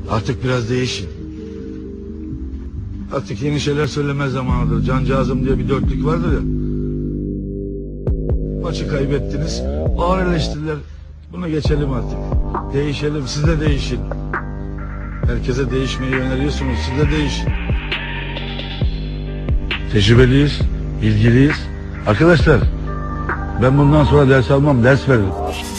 Artık biraz değişin. Artık yeni şeyler söyleme zamanıdır. Cancağızım diye bir dörtlük vardır ya. Maçı kaybettiniz. Ağır eleştiriler. Buna geçelim artık. Değişelim. Siz de değişin. Herkese değişmeyi öneriyorsunuz. Siz de değişin. Tecrübeliyiz. Bilgiliyiz. Arkadaşlar ben bundan sonra ders almam. Ders veririm.